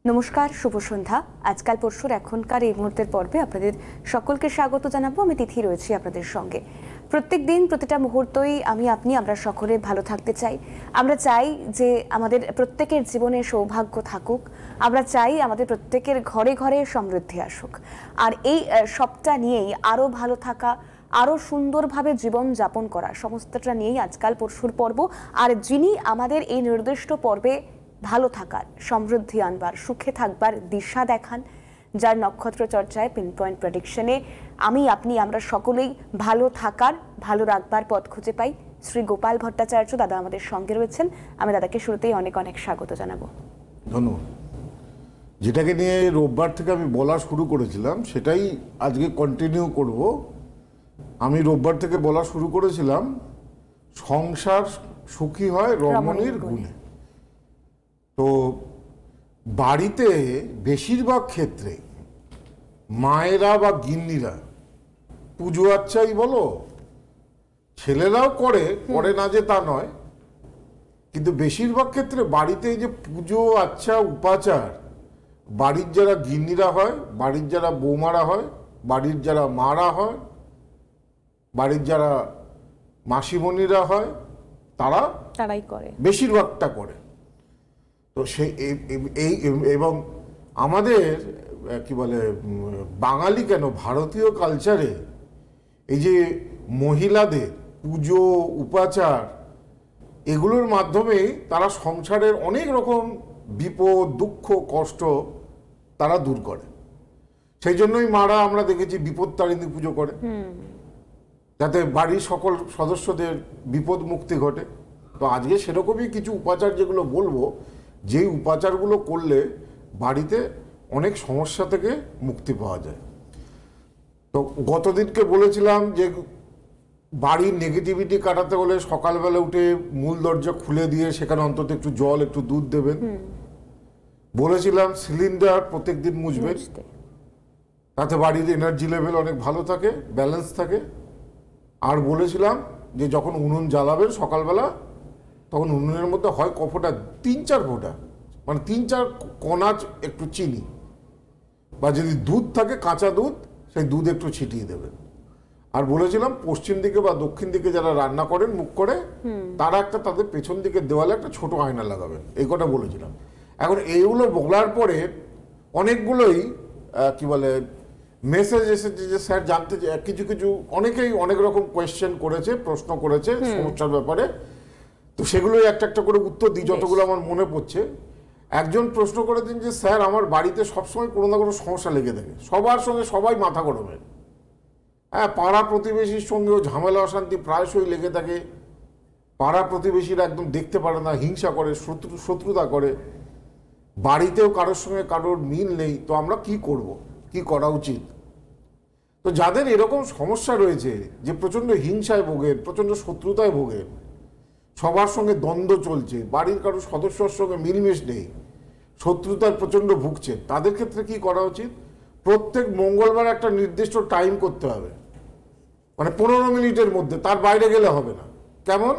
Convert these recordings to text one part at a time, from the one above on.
নমস্কার, শুভ সন্ধ্যা। আজকাল পরশুর এখনকার এই মুহূর্তের পর্বে আপনাদের সকলকে স্বাগত জানাবো। আমি তিথি রয়েছি আপনাদের সঙ্গে। প্রত্যেক দিন প্রতিটা মুহূর্তই আমরা সকলে ভালো থাকতে চাই। আমরা চাই যে আমাদের প্রত্যেকের জীবনে সৌভাগ্য থাকুক। আমরা চাই আমাদের প্রত্যেকের ঘরে ঘরে সমৃদ্ধি আসুক। আর এই সবটা নিয়েই আরো ভালো থাকা, আরো সুন্দরভাবে জীবন যাপন করা, সমস্তটা নিয়েই আজকাল পরশুর পর্ব। আর যিনি আমাদের এই নির্দিষ্ট পর্বে ভালো থাকার, সমৃদ্ধি আনবার, সুখে থাকবার দিশা দেখান, যার নক্ষত্র চর্চায় পিন পয়েন্ট প্রেডিকশনে আমরা সকলেই ভালো থাকার, ভালো রাখবার পথ খুঁজে পাই, শ্রী গোপাল ভট্টাচার্য দাদা আমাদের সঙ্গে রয়েছেন। আমি দাদাকে শুরুতেই অনেক অনেক স্বাগত জানাবো। ধন্যবাদ। যেটাকে নিয়ে রোববার থেকে আমি বলা শুরু করেছিলাম সেটাই আজকে কন্টিনিউ করব। আমি রোববার থেকে বলা শুরু করেছিলাম সংসার সুখী হয় রমণীর গুণে। তো বাড়িতে বেশিরভাগ ক্ষেত্রে মায়েরা বা গিন্নিরা পুজো আচ্চাই বলো, ছেলেরাও করে না যে তা নয়, কিন্তু বেশিরভাগ ক্ষেত্রে বাড়িতে যে পুজো আচ্চা উপাচার বাড়ির যারা গিন্নিরা হয়, বাড়ির যারা বৌমারা হয়, বাড়ির যারা মারা হয়, বাড়ির যারা মাসিমণিরা হয়, তারাই করে, বেশিরভাগটা করে। তো সেই এবং আমাদের কি বলে বাঙালি কেন ভারতীয় কালচারে এই যে মহিলাদের পুজো উপাচার এগুলোর মাধ্যমে তারা সংসারের অনেক রকম বিপদ দুঃখ কষ্ট তারা দূর করে। সেই জন্যই মারা আমরা দেখেছি বিপদতারিণী পুজো করে, যাতে বাড়ির সকল সদস্যদের বিপদ মুক্তি ঘটে। তো আজকে সেরকমই কিছু উপাচার যেগুলো বলবো, যেই উপাচারগুলো করলে বাড়িতে অনেক সমস্যা থেকে মুক্তি পাওয়া যায়। তো গতদিনকে বলেছিলাম যে বাড়ির নেগেটিভিটি কাটাতে হলে সকালবেলা উঠে মূল দরজা খুলে দিয়ে সেখানে অন্তত একটু জল একটু দুধ দেবেন। বলেছিলাম সিলিন্ডার প্রত্যেকদিন মুছবেন, তাতে বাড়ির এনার্জি লেভেল অনেক ভালো থাকে, ব্যালেন্স থাকে। আর বলেছিলাম যে যখন উনুন জ্বালাবেন সকালবেলা, তখন উনুনের মধ্যে হয় কফোটা 3-4 ফোঁটা, মানে 3-4 কণা একটু চিনি, বা যদি দুধ থাকে কাঁচা দুধ, সেই দুধ একটু ছিটিয়ে দেবেন। আর বলেছিলাম পশ্চিম দিকে বা দক্ষিণ দিকে যারা রান্না করেন মুখ করে, তারা তাদের পেছন দিকে দেওয়ালে একটা ছোট আয়না লাগাবেন। এই কথা বলেছিলাম। এখন এইগুলো বলার পরে অনেকগুলোই কি বলে মেসেজ এসেছে যে স্যার জানতে কিছু অনেকেই অনেক রকম কোয়েশ্চেন করেছে, প্রশ্ন করেছে সমস্যার ব্যাপারে। তো সেগুলোই একটা একটা করে উত্তর দিই যতগুলো আমার মনে পড়ছে। একজন প্রশ্ন করে দিন যে স্যার আমার বাড়িতে সবসময় কোনো না কোনো সমস্যা লেগে থাকে, সবার সঙ্গে সবাই মাথা গরমের, হ্যাঁ, পাড়া প্রতিবেশীর সঙ্গেও ঝামেলা অশান্তি প্রায়শই লেগে থাকে। পাড়া প্রতিবেশীরা একদম দেখতে পারে না, হিংসা করে, শত্রুতা করে, বাড়িতেও কারোর সঙ্গে কারোর মিল নেই। তো আমরা কি করব, কি করা উচিত? তো যাদের এরকম সমস্যা রয়েছে যে প্রচণ্ড হিংসায় ভোগেন, প্রচণ্ড শত্রুতায় ভোগেন, সবার সঙ্গে দ্বন্দ্ব চলছে, বাড়ির কারো সদস্যর সঙ্গে মিলমিশ নেই, শত্রুতার প্রচণ্ড ভুগছে, তাদের ক্ষেত্রে কি করা উচিত? প্রত্যেক মঙ্গলবার একটা নির্দিষ্ট টাইম করতে হবে, মানে 15 মিনিটের মধ্যে, তার বাইরে গেলে হবে না। কেমন?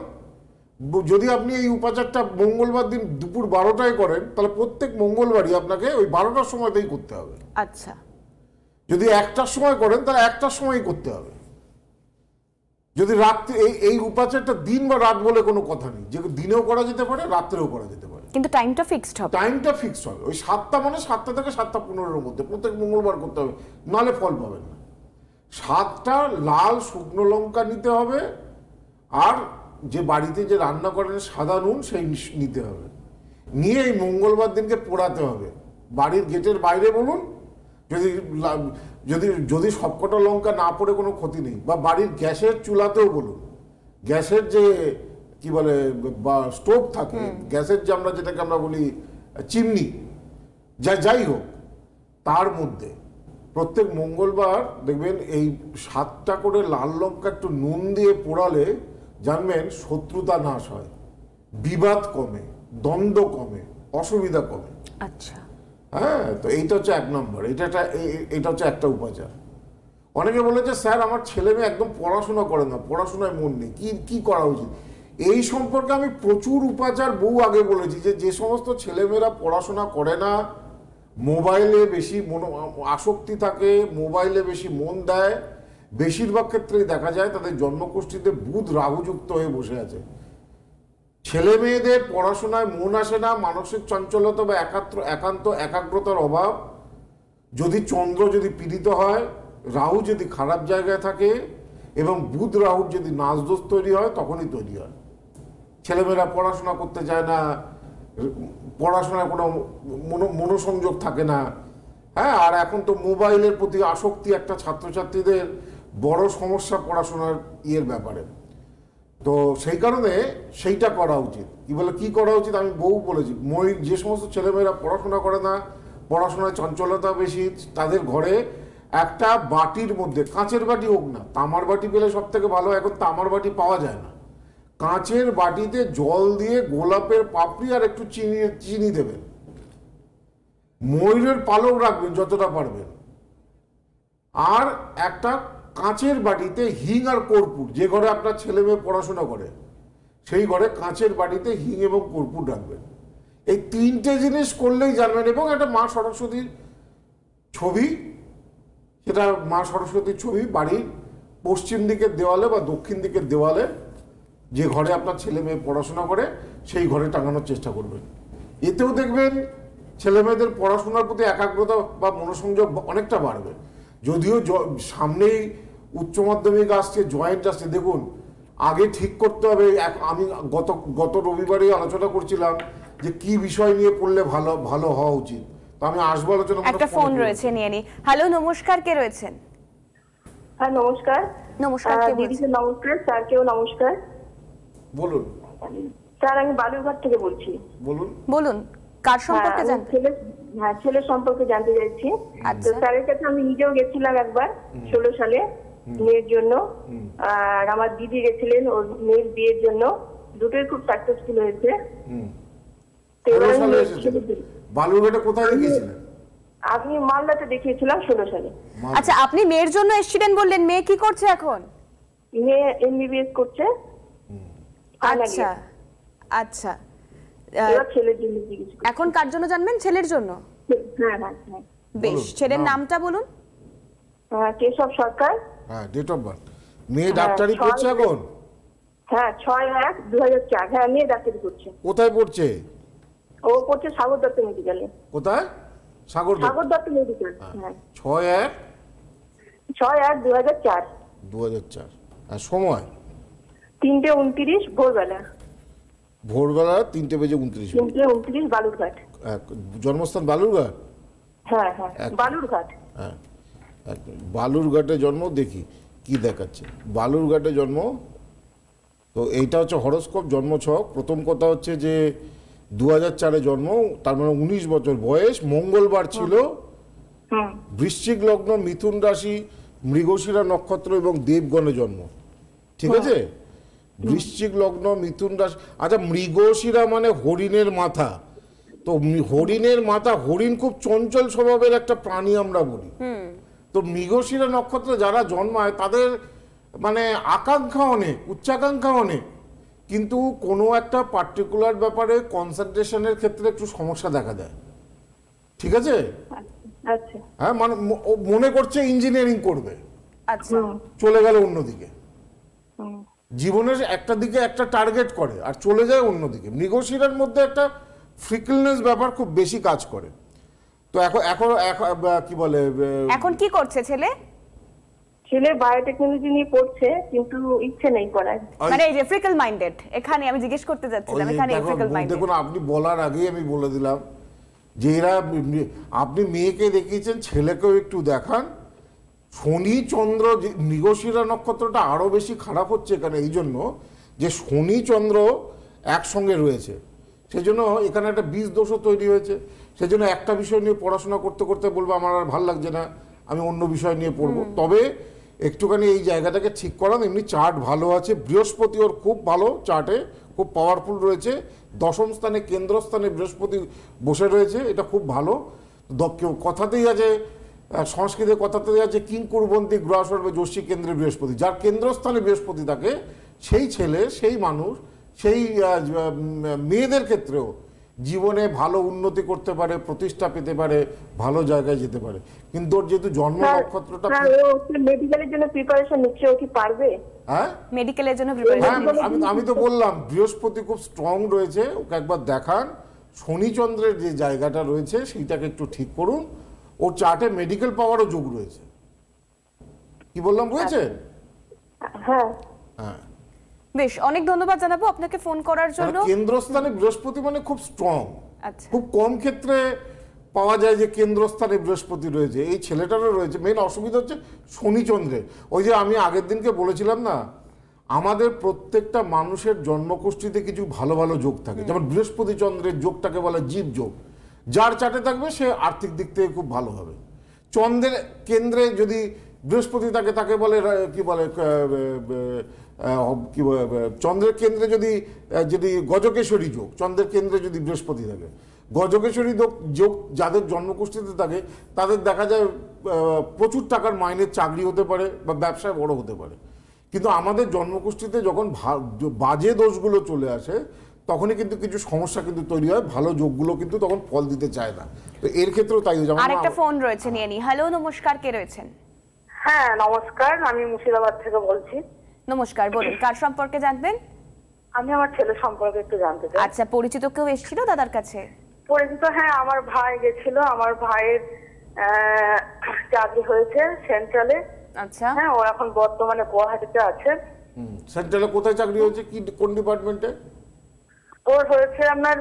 যদি আপনি এই উপাচারটা মঙ্গলবার দিন দুপুর 12টায় করেন, তাহলে প্রত্যেক মঙ্গলবারই আপনাকে ওই 12টার সময়তেই করতে হবে। আচ্ছা, যদি 1টার সময় করেন তাহলে 1টার সময়ই করতে হবে। যদি রাত্রে এই উপাচারটা দিন বা রাত বলে কোনো কথা নেই, যে দিনেও করা যেতে পারে, রাত্রেও করা যেতে পারে, কিন্তু টাইমটা ফিক্সড হবে। টাইমটা ফিক্সড হবে ওই 7টা, মানে 7টা থেকে 7:15-এর মধ্যে প্রত্যেক মঙ্গলবার করতে হবে, নাহলে ফল পাবেন না। 7টা লাল শুকনো লঙ্কা নিতে হবে, আর যে বাড়িতে যে রান্না করেন সাদা নুন সেই নিতে হবে, নিয়ে এই মঙ্গলবার দিনকে পোড়াতে হবে। বাড়ির গেটের বাইরে বলুন, যদি সবকটা লঙ্কা না পড়ে কোনো ক্ষতি নেই, বা বাড়ির গ্যাসের চুলাতেও বলুন, গ্যাসের যে কি বলে বা স্টোভ থাকে, গ্যাসের যে যেটাকে আমরা বলি চিমনি, যাই হোক, তার মধ্যে প্রত্যেক মঙ্গলবার দেখবেন এই 7টা করে লাল লঙ্কা একটু নুন দিয়ে পোড়ালে জানবেন শত্রুতা নাশ হয়, বিবাদ কমে, দ্বন্দ্ব কমে, অসুবিধা কমে। আচ্ছা, হ্যাঁ, তো এইটা হচ্ছে 1 নম্বর, এটা হচ্ছে একটা উপাচার। অনেকে বলেছে স্যার আমার ছেলে মেয়ে একদম পড়াশোনা করে না, পড়াশোনায় মন নেই, কি করা উচিত? এই সম্পর্কে আমি প্রচুর উপাচার বহু আগে বলেছি যে সমস্ত ছেলেমেয়েরা পড়াশোনা করে না, মোবাইলে বেশি আসক্তি থাকে, মোবাইলে বেশি মন দেয়, বেশিরভাগ ক্ষেত্রেই দেখা যায় তাদের জন্মকুষ্ঠিতে বুধ রাহুযুক্ত হয়ে বসে আছে। ছেলে মেয়েদের পড়াশোনায় মন আসে না, মানসিক চঞ্চলতা বা একান্ত একাগ্রতার অভাব, যদি চন্দ্র যদি পীড়িত হয়, রাহু যদি খারাপ জায়গায় থাকে এবং বুধ রাহুর যদি নাচদোষ তৈরি হয়, তখনই তৈরি হয়। ছেলেমেয়েরা পড়াশোনা করতে চায় না, পড়াশোনায় কোনো মনোসংযোগ থাকে না। হ্যাঁ, আর এখন তো মোবাইলের প্রতি আসক্তি একটা ছাত্রছাত্রীদের বড় সমস্যা পড়াশোনার ব্যাপারে। তো সেই কারণে সেইটা করা উচিত। কি করা উচিত আমি বহু বলেছি, যে সমস্ত ছেলেমেয়েরা পড়াশোনা করে না, পড়াশোনায় চঞ্চলতা বেশি, তাদের ঘরে একটা বাটির মধ্যে, কাঁচের বাটি হোক না, তামার বাটি পেলে সব থেকে ভালো। এখন তামার বাটি পাওয়া যায় না, কাঁচের বাটিতে জল দিয়ে গোলাপের পাপড়ি আর একটু চিনি দেবেন, ময়ূরের পালক রাখবেন যতটা পারবেন, আর একটা কাঁচের বাটিতে হিং আর কর্পূর, যে ঘরে আপনার ছেলে মেয়ে পড়াশোনা করে সেই ঘরে কাঁচের বাটিতে হিং এবং কর্পূর রাখবেন। এই তিনটে জিনিস করলেই জানবেন। এবং একটা মা সরস্বতীর ছবি, সেটা মা সরস্বতীর ছবি বাড়ির পশ্চিম দিকের দেওয়ালে বা দক্ষিণ দিকের দেওয়ালে, যে ঘরে আপনার ছেলে মেয়ে পড়াশোনা করে সেই ঘরে টাঙানোর চেষ্টা করবেন। এতেও দেখবেন ছেলে মেয়েদের পড়াশোনার প্রতি একাগ্রতা বা মনোসংযোগ অনেকটা বাড়বে। যদিও সামনেই উচ্চ মাধ্যমিক আসছে, জয়েন্ট আসছে, দেখুন আগে ঠিক করতে হবে। আমি গত রবিবারই আলোচনা করছিলাম যে কি বিষয় নিয়ে পড়লে ভালো হওয়া উচিত। তো আমি আসবো আলোচনা। একটা ফোন রয়েছে, নিয়ে নি। হ্যালো, নমস্কার, কে রয়েছেন? হ্যাঁ নমস্কার। নমস্কার, কে বলছেন? নমস্কার স্যারকেও নমস্কার। বলুন স্যার, আমি বালুরঘাট থেকে বলছি। বলুন কার সম্পর্কে জানতে? ছেলের সম্পর্কে জানতে চাইছি। তো স্যারের কাছে আমি নিজেও গেছিলাম একবার 16 সালে মেয়ের জন্য, আর আমার দিদি গেছিলেন ওর মেয়ের বিয়ের জন্য। দুটোই খুব সাকসেসফুল হয়েছে। বালুরঘাটে কোথায় গিয়েছিলেন? আমি মালদাতে দেখিয়েছিলাম 16 সালে। আচ্ছা, আপনি মেয়ের জন্য এসেছিলেন বললেন, মেয়ে কি করছে এখন? মেয়ে MBBS করছে। আচ্ছা আচ্ছা, ছেলের জন্য এখন কার জন্য জানবেন? ছেলের জন্য? হ্যাঁ হ্যাঁ হ্যাঁ। বেশ, ছেলের নামটা বলুন। কেশব সরকার। হ্যাঁ, ডেট অফ বার্থ। মেয়ে ডাক্তারি পড়ছে এখন? হ্যাঁ, 6/1/2004। হ্যাঁ, মেয়ে ডাক্তারি করছে। কোথায় পড়ছে? ও পড়ছে সাগর দত্ত মেডিকেলে। কোথায়? সাগর দত্ত মেডিকেল। হ্যাঁ, 6/1/2004। 2004। আর সময়? 3:29 ভোরবেলা। 3:29। 3:29 বালুরঘাট। জন্মস্থান বালুরঘাট? হ্যাঁ হ্যাঁ, বালুরঘাট। হ্যাঁ, বালুরঘাটে জন্ম। দেখি কি দেখাচ্ছে। বালুরঘাটে জন্ম। তো এইটা হচ্ছে হরোস্কোপ, জন্মছক। প্রথম কথা হচ্ছে যে 2004-এ জন্ম, তার মানে 19 বছর বয়স। মঙ্গলবার ছিল। বৃশ্চিক লগ্ন, মিথুন রাশি, মৃগশিরা নক্ষত্র এবং দেবগণে জন্ম। ঠিক আছে? বৃশ্চিক লগ্ন, মিথুন রাশি। আচ্ছা, মৃগশিরা মানে হরিণের মাথা। তো হরিণের মাথা, হরিণ খুব চঞ্চল স্বভাবের একটা প্রাণী আমরা বলি। তো মৃগশিরা নক্ষত্রে যারা জন্মায় তাদের মানে আকাঙ্ক্ষা অনেক, উচ্চাকাঙ্ক্ষা অনেক, কিন্তু কোনো একটা পার্টিকুলার ব্যাপারে কনসেন্ট্রেশনের ক্ষেত্রে একটু সমস্যা দেখা দেয়। ঠিক আছে? হ্যাঁ, মানে মনে করছে ইঞ্জিনিয়ারিং করবে, আচ্ছা, চলে গেল অন্যদিকে। জীবনের একটা দিকে একটা টার্গেট করে আর চলে যায় অন্যদিকে। মৃগশিরার মধ্যে একটা ফ্রিকলনেস ব্যাপার খুব বেশি কাজ করে। তো এখন কি বলে, এখন কি করছে ছেলে? ছেলে বায়োটেকনোলজি নিয়ে পড়ছে, কিন্তু ইচ্ছে নেই পড়ার। মানে এই যে ফ্রিকল মাইন্ডেড, এখানে আমি জিজ্ঞেস করতে যাচ্ছিলাম, এখানে ফ্রিকল মাইন্ডেড। দেখুন, আপনি বলার আগেই আমি বলে দিলাম যে এরা, আপনি মেয়েকে দেখিয়েছেন, ছেলেকেও একটু দেখান। শনি চন্দ্র, মৃগশিরা নক্ষত্রটা আরো বেশি খারাপ হচ্ছে এখানে এই জন্য যে শনি চন্দ্র একসঙ্গে রয়েছে, সেই জন্য এখানে একটা বীজ দোষও তৈরি হয়েছে। সেই জন্য একটা বিষয় নিয়ে পড়াশোনা করতে করতে বলবো আমার আর ভালো লাগছে না, আমি অন্য বিষয় নিয়ে পড়বো। তবে একটুখানি এই জায়গাটাকে ঠিক করান। এমনি চার্ট ভালো আছে, বৃহস্পতি ওর খুব ভালো, চার্টে খুব পাওয়ারফুল রয়েছে। 10ম স্থানে, কেন্দ্রস্থানে বৃহস্পতি বসে রয়েছে, এটা খুব ভালো। কথাতেই আছে, সংস্কৃতের কথাতেই আছে, কিংকুরবন্তি গ্রহ সর্বে যশী কেন্দ্রে বৃহস্পতি। যার কেন্দ্রস্থানে বৃহস্পতি থাকে সেই ছেলে, সেই মানুষ, সেই মেয়েদের ক্ষেত্রেও জীবনে ভালো উন্নতি করতে পারে, প্রতিষ্ঠা পেতে পারে, ভালো জায়গায় যেতে পারে। কিন্তু ওর যেহেতু জন্ম নক্ষত্রটা মেডিকেলের জন্য প্রিপারেশন নিচ্ছে, ও কি পারবে? হ্যাঁ, মেডিকেলের জন্য প্রিপারেশন। আমি তো বললাম বৃহস্পতি খুব স্ট্রং রয়েছে, ওকে একবার দেখান। শনি চন্দ্রের যে জায়গাটা রয়েছে সেইটাকে একটু ঠিক করুন। ওর চার্টে মেডিকেল পাওয়ারও যোগ রয়েছে। কি বললাম বুঝেছেন? হ্যাঁ হ্যাঁ, বেশ, অনেক ধন্যবাদ জানাবো আপনাকে ফোন করার জন্য। কেন্দ্রস্থানে বৃহস্পতি মানে খুব স্ট্রং। আচ্ছা, খুব কম ক্ষেত্রে পাওয়া যায় যে কেন্দ্রস্থানে বৃহস্পতি রয়েছে। এই ছেলেটারও রয়েছে। মেন অসুবিধা হচ্ছে শনিচন্দ্রে। ওই যে আমি আগের দিনকে বলেছিলাম না, আমাদের প্রত্যেকটা মানুষের জন্মকুষ্ঠিতে কিছু ভালো ভালো যোগ থাকে। যেমন বৃহস্পতি চন্দ্রের যোগটাকে বলে জীব যোগ। যার চাটে থাকবে সে আর্থিক দিক থেকে খুব ভালো হবে। চন্দ্রের কেন্দ্রে যদি বৃহস্পতি থাকে তাকে বলে কি বলে চন্দ্রের কেন্দ্রে যদি গজকেশরী যোগ, চন্দ্রের কেন্দ্রে যদি বৃহস্পতি থাকে, গজকেশরী যোগ যাদের জন্মকুষ্ঠিতে থাকে তাদের দেখা যায় প্রচুর টাকার মাইনের চাকরি হতে পারে বা ব্যবসায় বড় হতে পারে। কিন্তু আমাদের জন্মকুষ্ঠিতে যখন বাজে দোষগুলো চলে আসে তখনই কিন্তু কিছু সমস্যা কিন্তু তৈরি হয়। ভালো যোগগুলো কিন্তু তখন ফল দিতে চায় না। তো এর ক্ষেত্রেও তাই। আরেকটা ফোন রয়েছে, নিয়ে নি। হ্যালো, নমস্কার, কে রয়েছেন? হ্যাঁ নমস্কার, আমি মুর্শিদাবাদ থেকে বলছি। নমস্কার, বলুন কার সম্পর্কে জানবেন? আমি আমার ছেলে সম্পর্কে একটু জানতে চাই। আচ্ছা, পরিচিত কেউ এসেছিল দাদার কাছে? পরিচিত, হ্যাঁ, আমার ভাই গেছিল। আমার ভাইয়ের চাকরি হয়েছে সেন্ট্রালে। আচ্ছা, হ্যাঁ, ও এখন বর্তমানে গুয়াহাটিতে আছে। সেন্ট্রালে কোথায় চাকরি হয়েছে? কি কোন ডিপার্টমেন্টে? ওর হয়েছে আপনার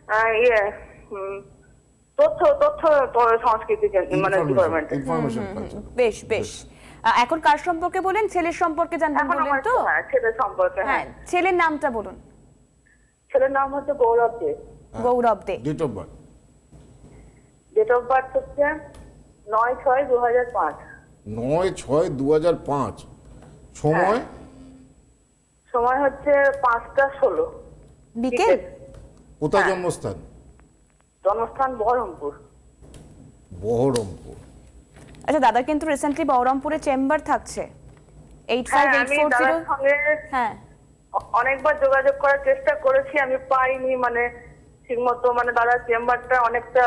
তথ্য তথ্য সংস্কৃতি মানে ডিপার্টমেন্টে। ইনফরমেশন। বেশ বেশ। এখন কার সম্পর্কে বলেন? ছেলের সম্পর্কে জানবেন বললেন তো? হ্যাঁ, ছেলের সম্পর্কে। হ্যাঁ, ছেলের নামটা বলুন। ছেলের নাম হচ্ছে Gaurav Dey. Gaurav Dey. Date of birth? Date of birth হচ্ছে 9/6/2005। 9/6/2005। সময়? সময় হচ্ছে 5টা 16 বিকেল। কোথায় জন্মস্থান? জন্মস্থান বহরমপুর। বহরমপুর। আচ্ছা, দাদা কিন্তু রিসেন্টলি বহরমপুরে চেম্বার থাকছে। 8584 হ্যাঁ, অনেকবার যোগাযোগ করার চেষ্টা করেছি, আমি পাইনি। মানে ঠিকমতো মানে দাদার চেম্বারটা অনেকটা।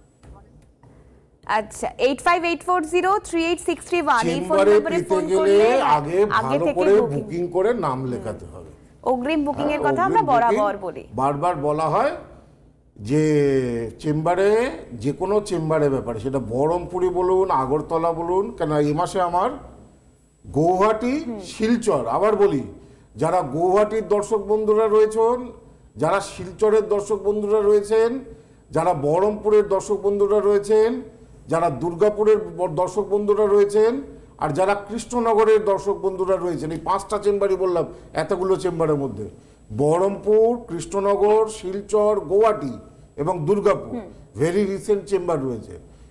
আচ্ছা, 8584038631 এই ফোন চেম্বারে নম্বরে ফোন করলে আগে ভালো করে বুকিং করে নাম লেখাতে হবে। অগ্রিম বুকিং এর কথা আমরা বরাবর বলি। বারবার বলা হয় যে চেম্বারে, যে কোনো চেম্বারের ব্যাপারে, সেটা বহরমপুরি বলুন, আগরতলা বলুন, কেন এই মাসে আমার গৌহাটি, শিলচর, আবার বলি, যারা গৌহাটির দর্শক বন্ধুরা রয়েছেন, যারা শিলচরের দর্শক বন্ধুরা রয়েছেন, যারা বহরমপুরের দর্শক বন্ধুরা রয়েছেন, যারা দুর্গাপুরের দর্শক বন্ধুরা রয়েছেন, আর যারা কৃষ্ণনগরের দর্শক বন্ধুরা রয়েছেন, এই 5টা চেম্বারই বললাম এতগুলো চেম্বারের মধ্যে, বহরমপুর, কৃষ্ণনগর, শিলচর, গৌহাটি এবং দুর্গাপুর ভেরি রিসেন্ট চেম্বার রয়েছে।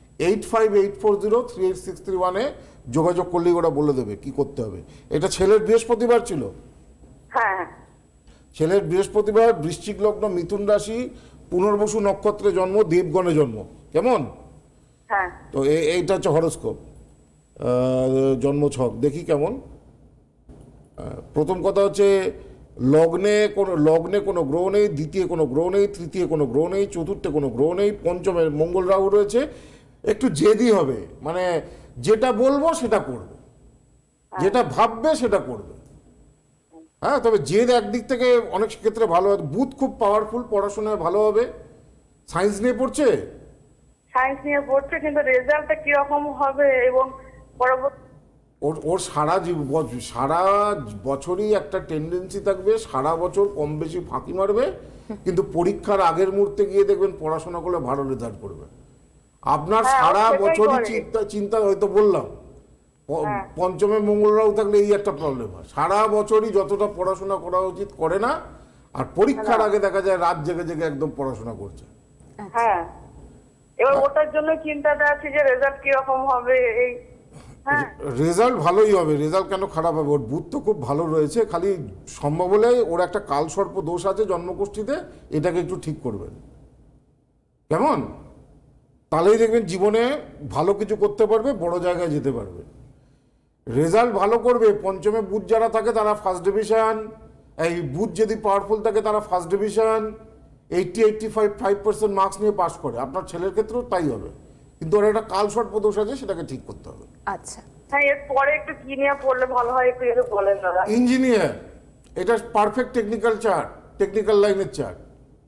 8584038631 যোগাযোগ করলেই ওরা বলে দেবে কি করতে হবে। এটা ছেলের বৃহস্পতিবার ছিল। হ্যাঁ, ছেলের বৃহস্পতিবার, বৃশ্চিক লগ্ন, মিথুন রাশি, পুনর্বসু নক্ষত্রে জন্ম, দেবগণে জন্ম। কেমন? হ্যাঁ। তো এইটা হচ্ছে হরোস্কোপ, জন্ম ছক। দেখি কেমন। প্রথম কথা হচ্ছে লগ্নে কোনো গ্রহ নেই, দ্বিতীয় কোনো গ্রহ নেই, তৃতীয় কোনো গ্রহ নেই, চতুর্থে কোনো গ্রহ নেই, পঞ্চমে মঙ্গল রাহু রয়েছে। একটু জেদি হবে, মানে যেটা বলবো সেটা করবে, যেটা ভাববে সেটা করবে। হ্যাঁ, তবে জেদ একদিক থেকে অনেক ক্ষেত্রে ভালো হবে। বুধ খুব পাওয়ারফুল, পড়াশোনায় ভালো হবে। সায়েন্স নিয়ে পড়ছে? সায়েন্স নিয়ে পড়ছে, কিন্তু রেজাল্টটা কিরকম হবে এবং পরবর্তী ওর সারা বছরই একটা টেন্ডেন্সি থাকবে, সারা বছর কম বেশি ফাঁকি মারবে, কিন্তু পরীক্ষার আগের মুহূর্তে গিয়ে দেখবেন পড়াশোনা করলে ভালো রেজাল্ট করবে। আপনার সারা বছরই চিন্তা হয়তো বললাম, পঞ্চমে মঙ্গল রাহু থাকলে এই একটা প্রবলেম হয়। সারা বছরই যতটা পড়াশোনা করা উচিত করে না, আর পরীক্ষার আগে দেখা যায় রাত জেগে জেগে একদম পড়াশোনা করছে। হ্যাঁ, এবার ওটার জন্য চিন্তাটা আছে যে রেজাল্ট কিরকম হবে। এই রেজাল্ট ভালোই হবে, রেজাল্ট কেন খারাপ হবে? ওর বুধ তো খুব ভালো রয়েছে, খালি সম্ভব হলে ওর একটা কালসর্প দোষ আছে জন্মকুষ্ঠিতে, এটাকে একটু ঠিক করবেন। কেমন? তাহলেই দেখবেন জীবনে ভালো কিছু করতে পারবে, বড় জায়গায় যেতে পারবে। রেজাল্ট ভালো করবে। পঞ্চমে বুধ যারা থাকে তারা ফার্স্ট ডিভিশন, এই বুধ যদি পাওয়ারফুল থাকে তারা ফার্স্ট ডিভিশন, 85% মার্কস নিয়ে পাস করে, আপনার ছেলের ক্ষেত্রেও তাই হবে, কিন্তু ওর একটা কালসর্প দোষ আছে, সেটাকে ঠিক করতে হবে। আচ্ছা, হ্যাঁ, এরপরে একটু কি নিয়ে পড়লে ভালো হয় একটু বলেন দাদা। ইঞ্জিনিয়ার, এটা পারফেক্ট টেকনিক্যাল চার্ট, টেকনিক্যাল লাইনের চার্ট।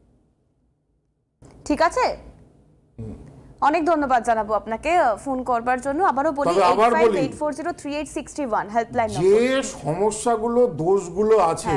ঠিক আছে, অনেক ধন্যবাদ জানাবো আপনাকে ফোন করবার জন্য। আবারও বলি, তবে আবার বলি, 8584033861 হেল্পলাইন যে সমস্যাগুলো দোষগুলো আছে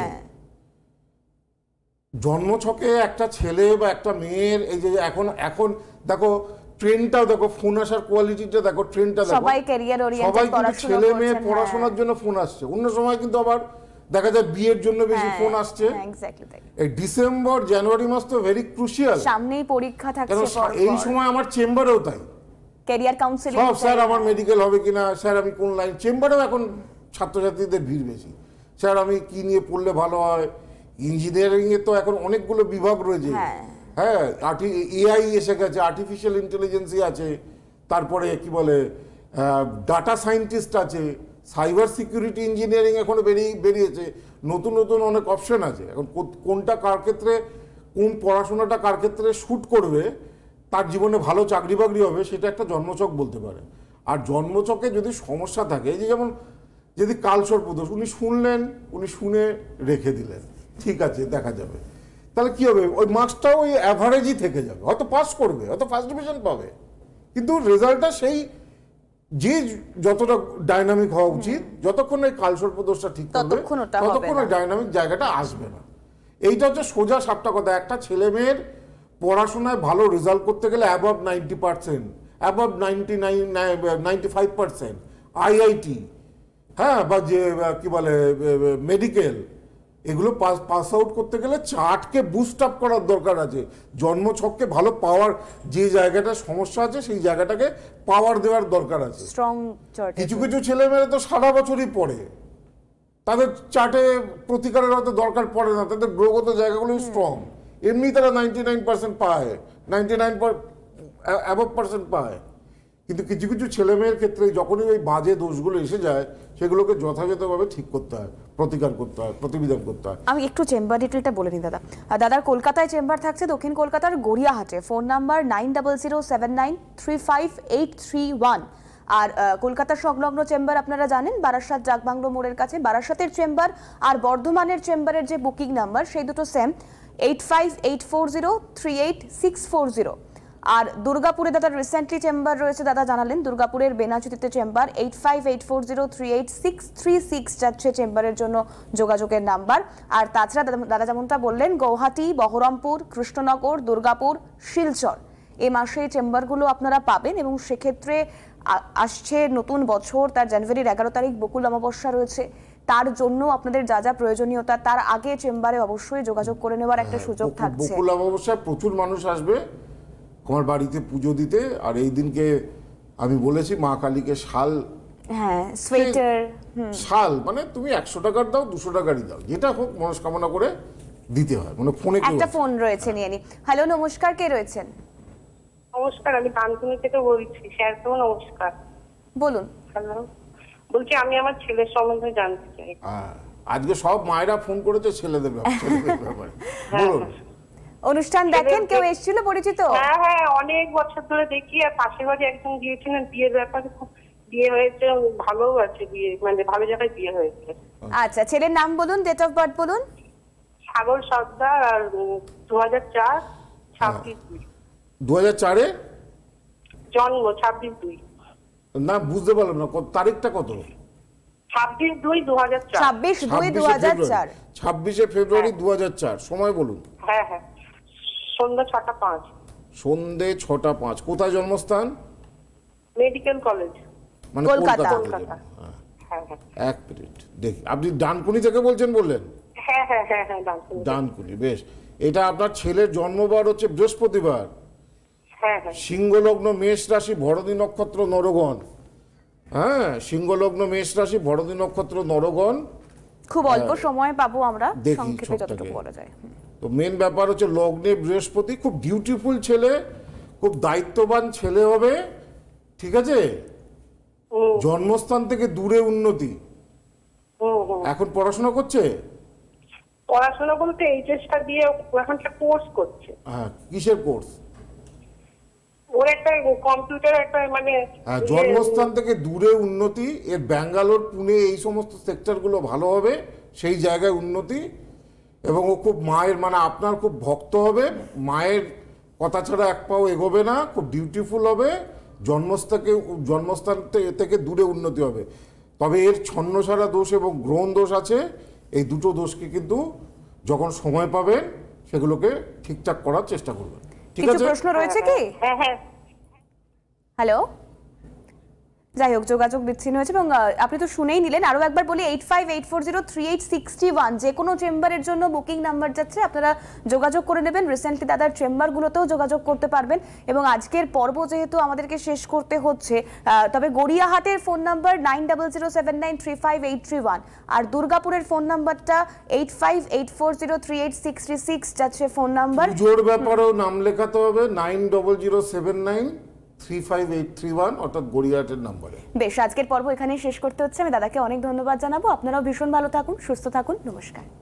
জন্মছকে একটা ছেলে বা একটা মেয়ের, এই যে এখন দেখো ট্রেনটাও দেখো, ফোন আসার কোয়ালিটিটা দেখো, ট্রেনটা দেখো, সবাই ক্যারিয়ার ওরিয়েন্টেড সবাই কিন্তু পড়াশোনা ছেলে মেয়ে করছেন, পড়াশোনার জন্য ফোন আসছে। অন্য সময় কিন্তু আবার দেখা যায় বিয়ের জন্য বেশি ফোন আসছে। এক্স্যাক্টলি তাই। এই ডিসেম্বর জানুয়ারি মাস তো ভেরি ক্রুশিয়াল, সামনেই পরীক্ষা থাকছে, এই সময় আমার চেম্বারেও তাই, ক্যারিয়ার কাউন্সেলিং সব স্যার আমার মেডিকেল হবে কিনা, স্যার আমি কোন লাইন, চেম্বারেও এখন ছাত্রছাত্রীদের ভিড় বেশি, স্যার আমি কি নিয়ে পড়লে ভালো হয়। ইঞ্জিনিয়ারিং এ তো এখন অনেকগুলো বিভাগ রয়েছে, হ্যাঁ, এআই এসে গেছে, আর্টিফিশিয়াল ইন্টেলিজেন্সি আছে, তারপরে কি বলে ডাটা সায়েন্টিস্ট আছে, সাইবার সিকিউরিটি ইঞ্জিনিয়ারিং এখন বেরিয়েছে, নতুন নতুন অনেক অপশন আছে। এখন কোনটা কার ক্ষেত্রে, কোন পড়াশোনাটা কার ক্ষেত্রে শ্যুট করবে, তার জীবনে ভালো চাকরি বাকরি হবে, সেটা একটা জন্মছক বলতে পারে। আর জন্মছকে যদি সমস্যা থাকে, এই যে যেমন যদি কালসর্প দোষ, উনি শুনলেন, উনি শুনে রেখে দিলেন, ঠিক আছে দেখা যাবে, তাহলে কি হবে, ওই মার্কসটাও ওই অ্যাভারেজই থেকে যাবে, হয়তো পাস করবে, হয়তো ফার্স্ট ডিভিশন পাবে, কিন্তু রেজাল্টটা সেই যে যতটা ডাইনামিক হওয়া উচিত, যতক্ষণ এই কালসর্প দোষটা ঠিক করবে ততক্ষণ ওই ডাইনামিক জায়গাটা আসবে না। এইটা হচ্ছে সোজা সাপটা কথা। একটা ছেলে মেয়ের পড়াশোনায় ভালো রেজাল্ট করতে গেলে অ্যাবভ 90%, অ্যাবভ 95%, আইআইটি, হ্যাঁ, বা যে কি বলে মেডিকেল, এগুলো পাস আউট করতে গেলে চার্টকে বুস্ট আপ করার দরকার আছে, জন্মছককে ভালো পাওয়ার, যে জায়গাটা সমস্যা আছে সেই জায়গাটাকে পাওয়ার দেওয়ার দরকার আছে। কিছু কিছু ছেলেমেয়েরা তো সারা বছরই পড়ে, তাদের চার্টে প্রতিকারের হয়তো দরকার পড়ে না, তাদের গ্রহগত জায়গাগুলো স্ট্রং, এমনি তারা 99% পায়, 99% পায়। কিন্তু কিছু কিছু ছেলেমেয়ের ক্ষেত্রে যখনই ওই বাজে দোষগুলো এসে যায়, সেগুলোকে যথাযথভাবে ঠিক করতে হয়, প্রতিকার করতে হয়, প্রতিবিধান করতে হয়। আমি একটু চেম্বার ডিটেলটা বলে নিই দাদা। দাদার কলকাতায় চেম্বার থাকছে, দক্ষিণ কলকাতার গড়িয়াহাটে, ফোন নাম্বার 9007935831। আর কলকাতার সংলগ্ন চেম্বার আপনারা জানেন, বারাসাত ডাকবাংলো মোড়ের কাছে বারাসাতের চেম্বার, আর বর্ধমানের চেম্বারের যে বুকিং নাম্বার সেই দুটো সেম, 8584038640। আর দুর্গাপুরে দাদা রিসেন্টলি চেম্বার রয়েছে, দাদা জানালেন দুর্গাপুরের বেনাচুতিতে চেম্বার, 8584038636 যাচ্ছে চেম্বারের জন্য যোগাযোগের নাম্বার। আর তাছাড়া দাদা যেমনটা বললেন, গৌহাটি, বহরমপুর, কৃষ্ণনগর, দুর্গাপুর, শিলচর, এই মাসে এই চেম্বারগুলো আপনারা পাবেন। এবং সেক্ষেত্রে আসছে নতুন বছর, তার জানুয়ারির 11 তারিখ বকুল অমাবস্যা রয়েছে, তার জন্য আপনাদের যা যা প্রয়োজনীয়তা তার আগে চেম্বারে অবশ্যই যোগাযোগ করে নেওয়ার একটা সুযোগ থাকছে। বকুল অমাবস্যায় প্রচুর মানুষ আসবে আমার বাড়িতে পুজো দিতে, আর এই দিনকে আমি বলেছি মা কালীকে শাল, হ্যাঁ, সোয়েটার, শাল মানে তুমি 100 টাকার দাও, 200 টাকারই দাও, যেটা হোক মনস্কামনা করে দিতে হয়। মানে ফোনে একটা ফোন রয়েছে, নিয়ে নি। হ্যালো, নমস্কার, কে রয়েছেন? নমস্কার, আমি ডানকুনি থেকে বলছি। স্যার তো নমস্কার। বলুন। হ্যালো, বলছি আমি আমার ছেলের সম্বন্ধে জানতে চাই। আজকে সব মায়েরা ফোন করেছে ছেলেদের ব্যাপারে। বলুন। অনুষ্ঠান দেখেন, কেউ এসেছিল পরিচিত? হ্যাঁ হ্যাঁ, অনেক বছর ধরে দেখি, আর পাশের বাড়ি একজন গিয়েছিলেন, বিয়ের ব্যাপারে খুব, বিয়ে হয়েছে, ভালো আছে বিয়ে, মানে ভালো জায়গায় বিয়ে হয়েছে। আচ্ছা, ছেলের নাম বলুন, ডেট অফ বার্থ বলুন। সাগর সর্দার, আর 2004, 26/2। 2004-এ জন্ম, 26/2। না বুঝতে পারলাম না, তারিখটা কত? 26/2/2004। 26/2/2004। 26শে ফেব্রুয়ারি 2004। সময় বলুন। হ্যাঁ হ্যাঁ, সন্ধ্যা 6টা 5। সন্ধ্যে 6টা 5। কোথায় জন্মস্থান? মেডিকেল কলেজ, মানে কলকাতা। হ্যাঁ হ্যাঁ। এক মিনিট দেখি, আপনি ডানকুনি থেকে বলছেন বললেন? হ্যাঁ হ্যাঁ হ্যাঁ হ্যাঁ, ডানকুনি। বেশ, এটা আপনার ছেলের জন্মবার হচ্ছে বৃহস্পতিবার। হ্যাঁ হ্যাঁ। সিংহলগ্ন মেষ রাশি, ভরণী নক্ষত্র, নরগণ। হ্যাঁ, সিংহলগ্ন মেষ রাশি, ভরণী নক্ষত্র, নরগণ। খুব অল্প সময় পাবো আমরা, সংক্ষেপে যতটুকু বলা যায়। তো মেন ব্যাপার হচ্ছে লগ্নে বৃহস্পতি, খুব বিউটিফুল ছেলে, খুব দায়িত্ববান ছেলে হবে, ঠিক আছে? জন্মস্থান থেকে দূরে উন্নতি। এখন পড়াশোনা করছে? পড়াশোনা বলতে এইচএসটা দিয়ে এখন একটা কোর্স করছে। হ্যাঁ, কিসের কোর্স? ওর একটা কম্পিউটার একটা মানে জন্মস্থান থেকে দূরে উন্নতি, এর ব্যাঙ্গালোর, পুনে এই সমস্ত সেক্টরগুলো ভালো হবে, সেই জায়গায় উন্নতি। এবং ও খুব মায়ের মানে আপনার খুব ভক্ত হবে, মায়ের কথা ছাড়া এক পাও এগোবে না, খুব ডিউটিফুল হবে, জন্মস্থান থেকে দূরে উন্নতি হবে। তবে এর ছন্নসারা দোষ এবং গ্রহণ দোষ আছে, এই দুটো দোষকে কিন্তু যখন সময় পাবেন সেগুলোকে ঠিকঠাক করার চেষ্টা করবেন। ঠিক কিছু আছে? প্রশ্ন রয়েছে কি? হ্যাঁ হ্যাঁ হ্যালো, যাই হোক যোগাযোগ বিচ্ছিন্ন হয়েছে এবং আপনি তো শুনেই নিলেন। আরও একবার বলি 8584033861 যে কোনো চেম্বারের জন্য বুকিং নাম্বার যাচ্ছে, আপনারা যোগাযোগ করে নেবেন। রিসেন্টলি দাদার চেম্বারগুলোতেও যোগাযোগ করতে পারবেন। এবং আজকের পর্ব যেহেতু আমাদেরকে শেষ করতে হচ্ছে, তবে গড়িয়াহাটের ফোন নাম্বার 9007935831 আর দুর্গাপুরের ফোন নাম্বারটা 8584038636 যাচ্ছে ফোন নাম্বার। পুজোর ব্যাপারেও নাম লেখাতে হবে 9007935831 অর্থাৎ গড়িয়াহাটের নাম্বারে। বেশ, আজকের পর্ব এখানেই শেষ করতে হচ্ছে। আমি দাদাকে অনেক ধন্যবাদ জানাবো। আপনারাও ভীষণ ভালো থাকুন, সুস্থ থাকুন। নমস্কার।